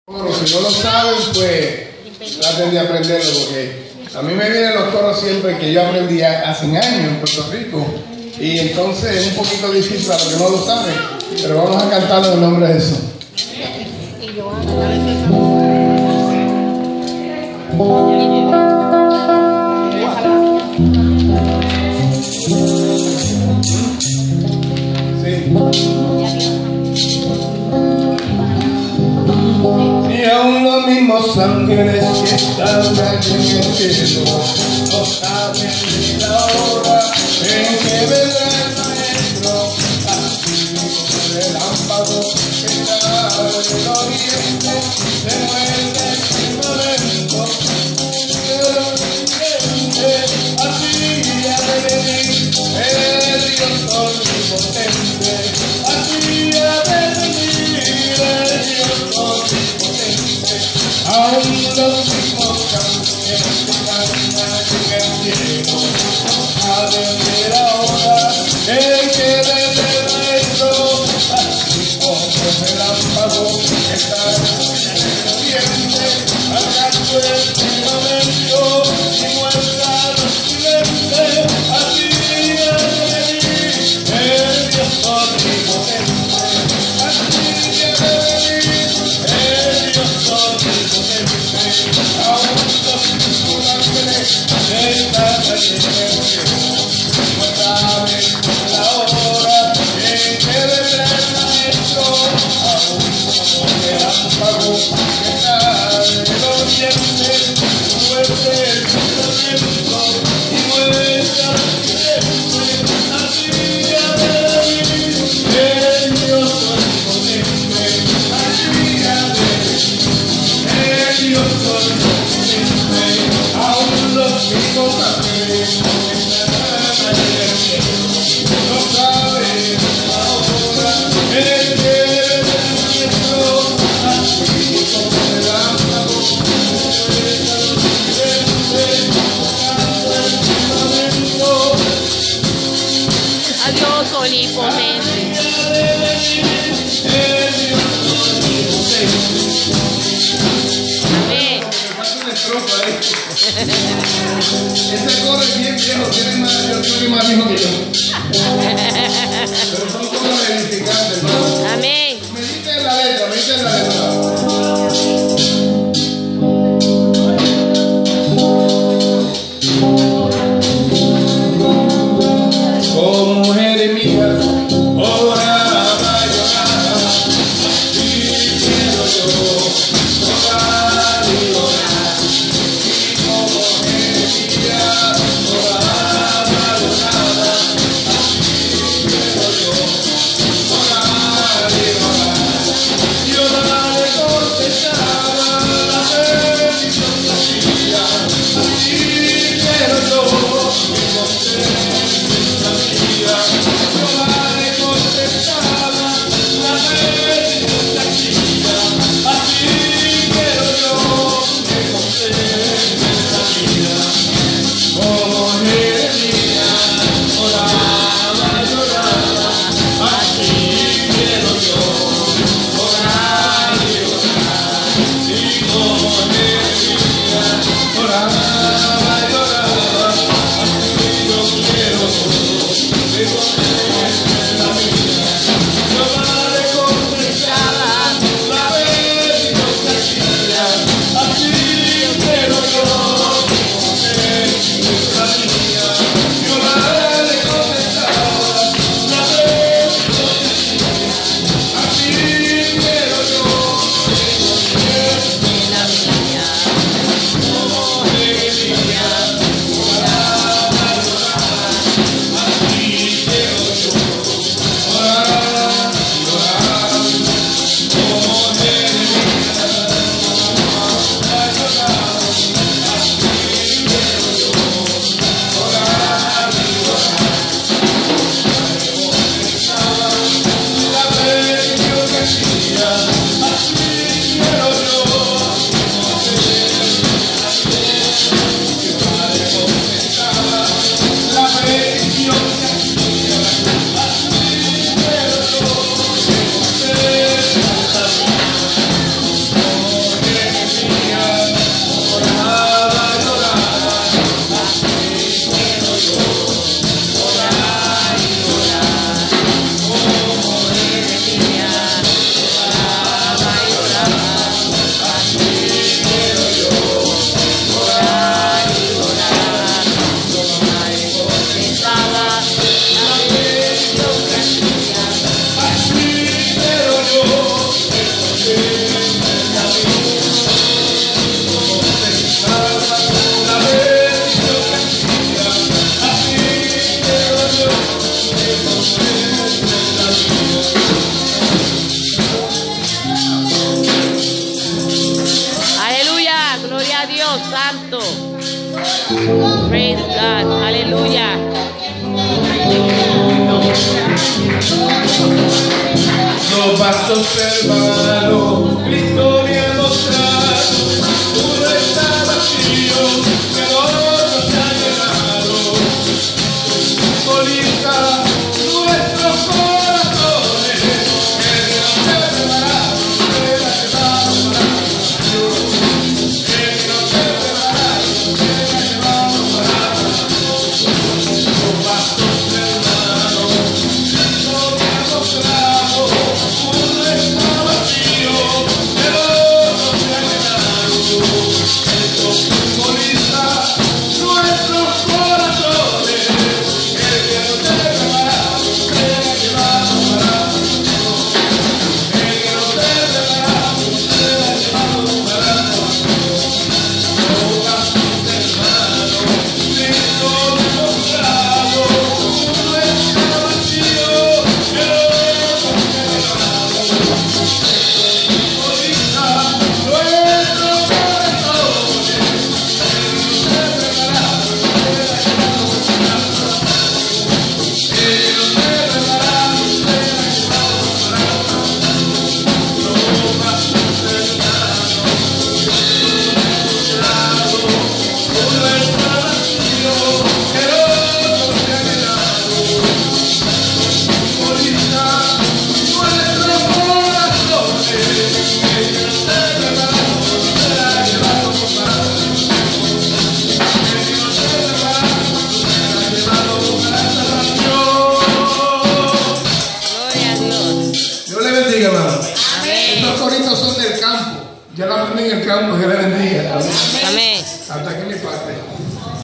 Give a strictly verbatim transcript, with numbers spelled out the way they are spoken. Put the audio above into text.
Bueno, si no lo saben, pues traten de aprenderlo, porque a mí me vienen los coros siempre que yo aprendí hace años en Puerto Rico, y entonces es un poquito difícil para los que no lo saben, pero vamos a cantarlo en el nombre de Jesús. Y yo voy a cantar ese Y aún los mismos ángeles que están allí en el cielo no saben ni la hora en que vendrá el maestro, así como el relámpago que sale del oriente se muerde el firmamento del oriente, así ha de venir el Dios omnipotente, así ha de venir el Dios omnipotente. Aún los mismos ángeles que cantan en el cielo no saben de la hora en que vendrá el maestro, así como el relámpago que sale del oriente, arrancando el firmamento y muestra los silentes, así ha de venir el Dios omnipotente, así ha de venir el Dios omnipotente. Aún los mismos ángeles están allí en el cielo no saben la hora en que vendrá el maestro, aún como el relámpago que sale del oriente, muerde el firmamento y muestra los silentes, así ha de venir el Dios omnipotente, así ha de venir el Dios omnipotente. Aún los mismos ángeles que están allí en el cielo no saben la hora en que vendrá el maestro, así como el relámpago que muestra los silentes, tocando el firmamento. adiós, omnipotente. Así ha de venir el Dios omnipotente. Amén. Me falta una estrofa ahí. Ese coro es bien viejo, tiene más, yo creo que más viejo que yo. Pero son cosas edificantes, hermano. Amén. Medita en la letra, medita en la letra. Como Jeremías oraba y oraba, así quiero yo orar y orar. Y como Jeremías oraba y oraba, así quiero yo orar y orar. Y orar le contestaba la bendición que hacía, así quiero yo que conteste. Jehová le contestaba la bendición que hacía, así quiero yo que conteste la vida. Como Jeremías oraba y oraba, así quiero yo orar y orar. Y como Jeremías oraba y oraba, así yo quiero que conteste la vida. Jehová le contestaba la bendición que hacía, así quiero yo que conteste la vida. Jehová le contestaba la bendición que hacía, así quiero yo que conteste la vida. Como Dios santo. Praise God. Aleluya. Los vasos hermanos, victoria mostrar. Uno está vacío, pero otro se ha llenado. Simboliza nuestros corazones, que Dios te ha preparado, te ha llevado para Dios. Que Dios te ha preparado, te ha llevado para Dios. Los vasos hermanos, victoria mostrado. Uno está vacío, pero otro se ha llenado. Esto simboliza nuestros corazones, que Dios te ha preparado, te ha llevado para Dios. Que Dios te ha preparado, te ha llevado para Dios. Los vasos hermanos, victoria mostrado. Uno está vacío, pero otro se ha llenado. Simboliza nuestros corazones, que Dios te ha preparado, te ha llevado para Dios. Que Dios te ha preparado, te ha llevado para Dios. Los vasos hermanos, mostrado. Uno está vacío, pero otro se ha llenado. Simboliza nuestros corazones, que Dios te ha preparado, te ha llevado para Dios. Que Dios te ha preparado, te ha llevado para salvación. Gloria a Dios. Dios le bendiga, hermano. Amén. Estos coritos son del campo. Ya la aprendí en el campo, que le bendiga. Amén. Hasta aquí mi parte.